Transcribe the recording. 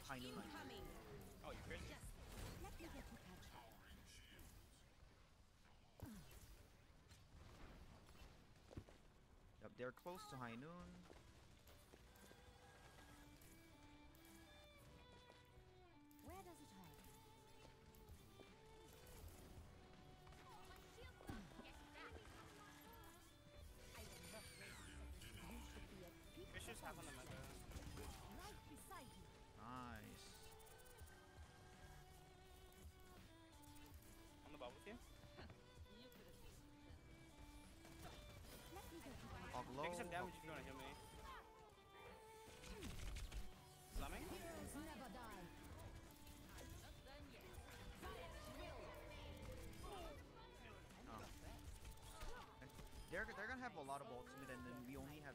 High noon. Incoming. Oh, you crazy? Let me get you patched. Yep, they're close to high noon. Where does it hurt? I will not waste it. You should be at peak Fisher's half on the meta. right beside you. Nice. On the bubble team. Let me get you patched. Hog low. Take some damage if you want to heal me. Slamming? Heroes never die. Oh. They're gonna have a lot of ultimate, and then we only have